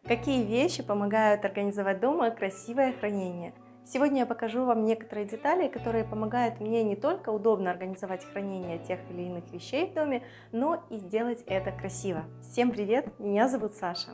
Какие вещи помогают организовать дома красивое хранение? Сегодня я покажу вам некоторые детали, которые помогают мне не только удобно организовать хранение тех или иных вещей в доме, но и сделать это красиво. Всем привет, меня зовут Саша.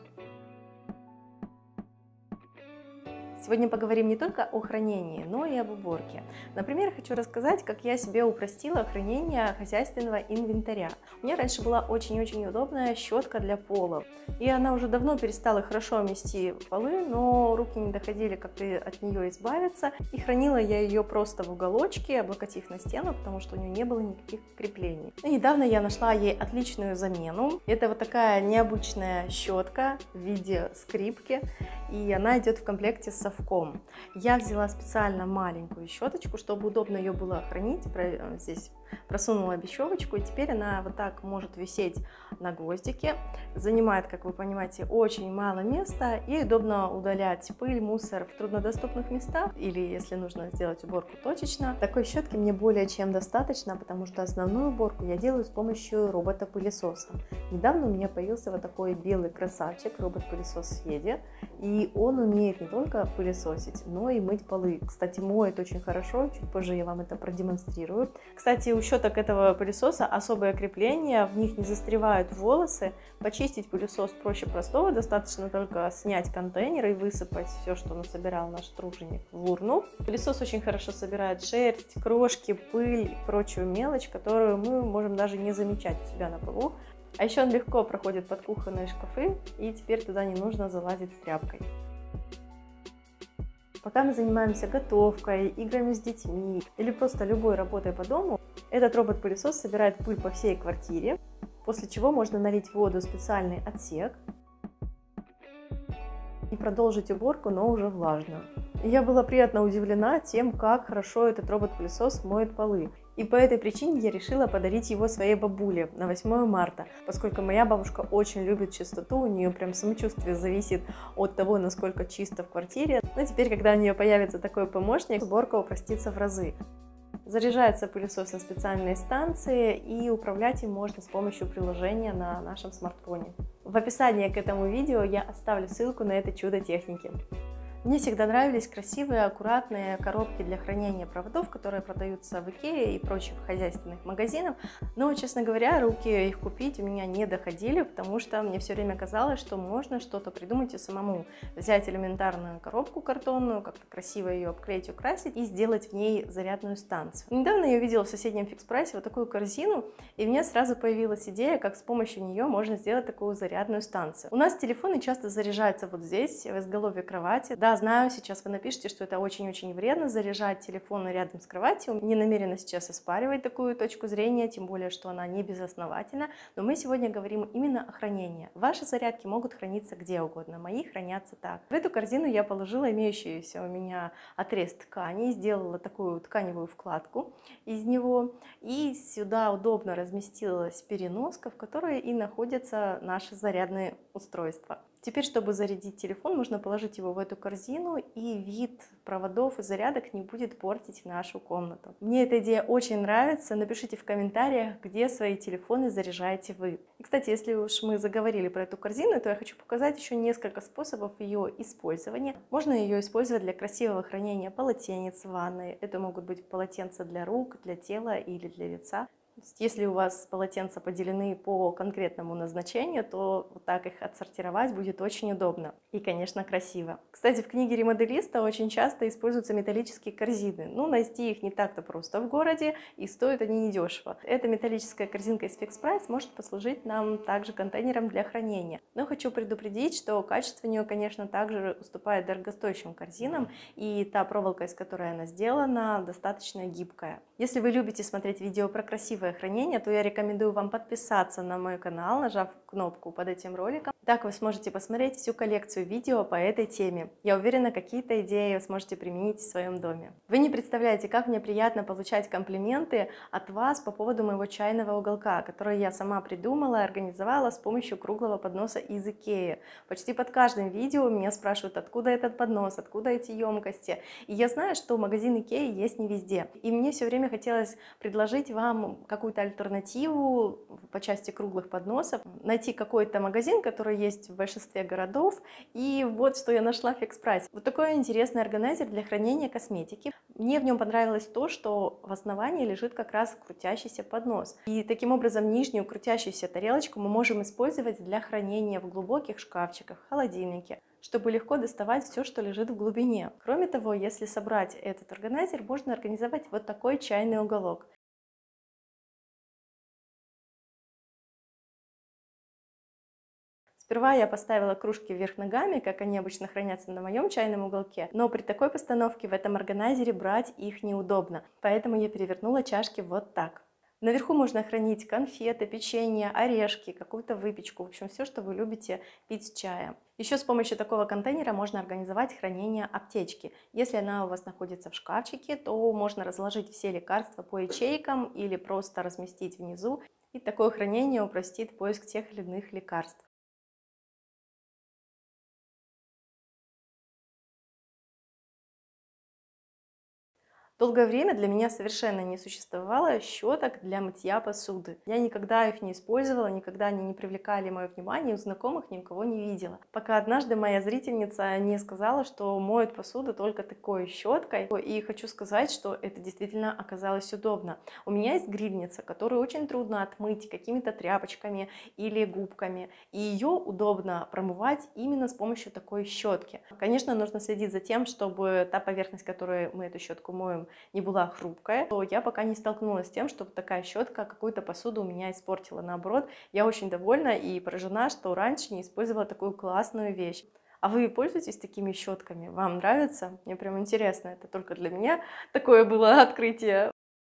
Сегодня поговорим не только о хранении, но и об уборке. Например, хочу рассказать, как я себе упростила хранение хозяйственного инвентаря. У меня раньше была очень-очень удобная щетка для пола, и она уже давно перестала хорошо мести полы, но руки не доходили как-то от нее избавиться, и хранила я ее просто в уголочке, облокотив на стену, потому что у нее не было никаких креплений. И недавно я нашла ей отличную замену. Это вот такая необычная щетка в виде скрипки, и она идет в комплекте с совком. Я взяла специально маленькую щеточку, чтобы удобно ее было хранить. Здесь просунула бечевочку, и теперь она вот так может висеть на гвоздике. Занимает, как вы понимаете, очень мало места, и удобно удалять пыль, мусор в труднодоступных местах, или если нужно сделать уборку точечно. Такой щетки мне более чем достаточно, потому что основную уборку я делаю с помощью робота-пылесоса. Недавно у меня появился вот такой белый красавчик, робот-пылесос Федя, и он умеет не только пылесосить, но и мыть полы. Кстати, моет очень хорошо, чуть позже я вам это продемонстрирую. Кстати, у щеток этого пылесоса особое крепление, в них не застревают волосы. Почистить пылесос проще простого, достаточно только снять контейнер и высыпать все, что насобирал наш труженик, в урну. Пылесос очень хорошо собирает шерсть, крошки, пыль и прочую мелочь, которую мы можем даже не замечать у себя на полу. А еще он легко проходит под кухонные шкафы, и теперь туда не нужно залазить с тряпкой. Пока мы занимаемся готовкой, играми с детьми или просто любой работой по дому, этот робот-пылесос собирает пыль по всей квартире, после чего можно налить воду в специальный отсек и продолжить уборку, но уже влажную. Я была приятно удивлена тем, как хорошо этот робот-пылесос моет полы. И по этой причине я решила подарить его своей бабуле на 8 марта, поскольку моя бабушка очень любит чистоту, у нее прям самочувствие зависит от того, насколько чисто в квартире. Но теперь, когда у нее появится такой помощник, уборка упростится в разы. Заряжается пылесос на специальной станции, и управлять им можно с помощью приложения на нашем смартфоне. В описании к этому видео я оставлю ссылку на это чудо техники. Мне всегда нравились красивые, аккуратные коробки для хранения проводов, которые продаются в Икее и прочих хозяйственных магазинах. Но, честно говоря, руки их купить у меня не доходили, потому что мне все время казалось, что можно что-то придумать и самому. Взять элементарную коробку картонную, как-то красиво ее обклеить, украсить и сделать в ней зарядную станцию. Недавно я увидела в соседнем фикс-прайсе вот такую корзину, и у меня сразу появилась идея, как с помощью нее можно сделать такую зарядную станцию. У нас телефоны часто заряжаются вот здесь, в изголовье кровати. Да, знаю, сейчас вы напишите, что это очень-очень вредно заряжать телефон рядом с кроватью. Не намерена сейчас оспаривать такую точку зрения, тем более, что она не безосновательна. Но мы сегодня говорим именно о хранении. Ваши зарядки могут храниться где угодно, мои хранятся так. В эту корзину я положила имеющийся у меня отрез ткани, сделала такую тканевую вкладку из него. И сюда удобно разместилась переноска, в которой и находятся наши зарядные устройства. Теперь, чтобы зарядить телефон, нужно положить его в эту корзину, и вид проводов и зарядок не будет портить нашу комнату. Мне эта идея очень нравится. Напишите в комментариях, где свои телефоны заряжаете вы. И, кстати, если уж мы заговорили про эту корзину, то я хочу показать еще несколько способов ее использования. Можно ее использовать для красивого хранения полотенец в ванной. Это могут быть полотенца для рук, для тела или для лица. Если у вас полотенца поделены по конкретному назначению, то вот так их отсортировать будет очень удобно и, конечно, красиво. Кстати, в книге ремоделиста очень часто используются металлические корзины. Ну, найти их не так-то просто в городе, и стоят они недешево. Эта металлическая корзинка из Fix Price может послужить нам также контейнером для хранения. Но хочу предупредить, что качество у нее, конечно, также уступает дорогостоящим корзинам, и та проволока, из которой она сделана, достаточно гибкая. Если вы любите смотреть видео про красивое хранение, то я рекомендую вам подписаться на мой канал, нажав кнопку под этим роликом. Так вы сможете посмотреть всю коллекцию видео по этой теме. Я уверена, какие-то идеи вы сможете применить в своем доме. Вы не представляете, как мне приятно получать комплименты от вас по поводу моего чайного уголка, который я сама придумала и организовала с помощью круглого подноса из Икеи. Почти под каждым видео меня спрашивают, откуда этот поднос, откуда эти емкости. И я знаю, что магазин Икеи есть не везде. И мне все время хотелось предложить вам какую-то альтернативу по части круглых подносов, найти какой-то магазин, который которые есть в большинстве городов. И вот что я нашла в Фикс-прайсе. Вот такой интересный органайзер для хранения косметики. Мне в нем понравилось то, что в основании лежит как раз крутящийся поднос. И таким образом нижнюю крутящуюся тарелочку мы можем использовать для хранения в глубоких шкафчиках, холодильнике, чтобы легко доставать все, что лежит в глубине. Кроме того, если собрать этот органайзер, можно организовать вот такой чайный уголок. Сперва я поставила кружки вверх ногами, как они обычно хранятся на моем чайном уголке, но при такой постановке в этом органайзере брать их неудобно, поэтому я перевернула чашки вот так. Наверху можно хранить конфеты, печенье, орешки, какую-то выпечку, в общем, все, что вы любите пить с чаем. Еще с помощью такого контейнера можно организовать хранение аптечки. Если она у вас находится в шкафчике, то можно разложить все лекарства по ячейкам или просто разместить внизу, и такое хранение упростит поиск тех или иных лекарств. Долгое время для меня совершенно не существовало щеток для мытья посуды. Я никогда их не использовала, никогда они не привлекали мое внимание, у знакомых ни у кого не видела. Пока однажды моя зрительница не сказала, что моет посуду только такой щеткой. И хочу сказать, что это действительно оказалось удобно. У меня есть грильница, которую очень трудно отмыть какими-то тряпочками или губками. И ее удобно промывать именно с помощью такой щетки. Конечно, нужно следить за тем, чтобы та поверхность, которой мы эту щетку моем, не была хрупкая, то я пока не столкнулась с тем, чтобы такая щетка какую-то посуду у меня испортила. Наоборот, я очень довольна и поражена, что раньше не использовала такую классную вещь. А вы пользуетесь такими щетками? Вам нравится? Мне прям интересно, это только для меня такое было открытие.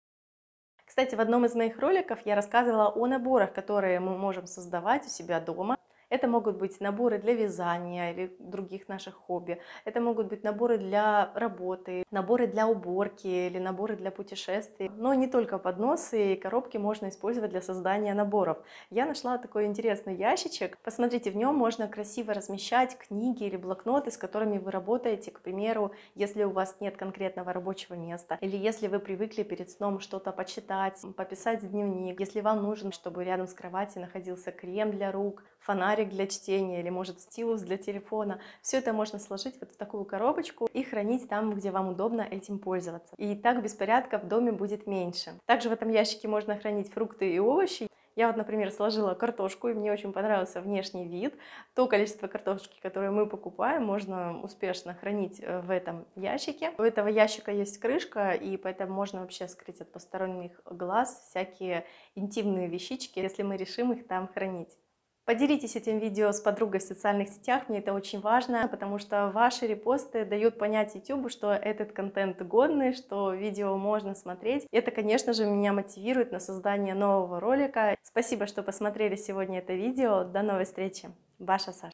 Кстати, в одном из моих роликов я рассказывала о наборах, которые мы можем создавать у себя дома. Это могут быть наборы для вязания или других наших хобби. Это могут быть наборы для работы, наборы для уборки или наборы для путешествий. Но не только подносы и коробки можно использовать для создания наборов. Я нашла такой интересный ящичек. Посмотрите, в нем можно красиво размещать книги или блокноты, с которыми вы работаете. К примеру, если у вас нет конкретного рабочего места, или если вы привыкли перед сном что-то почитать, пописать дневник, если вам нужен, чтобы рядом с кроватью находился крем для рук, фонарик для чтения или, может, стилус для телефона. Все это можно сложить вот в такую коробочку и хранить там, где вам удобно этим пользоваться. И так беспорядка в доме будет меньше. Также в этом ящике можно хранить фрукты и овощи. Я вот, например, сложила картошку, и мне очень понравился внешний вид. То количество картошки, которое мы покупаем, можно успешно хранить в этом ящике. У этого ящика есть крышка, и поэтому можно вообще скрыть от посторонних глаз всякие интимные вещички, если мы решим их там хранить. Поделитесь этим видео с подругой в социальных сетях, мне это очень важно, потому что ваши репосты дают понять YouTube, что этот контент годный, что видео можно смотреть. Это, конечно же, меня мотивирует на создание нового ролика. Спасибо, что посмотрели сегодня это видео. До новой встречи. Ваша Саша.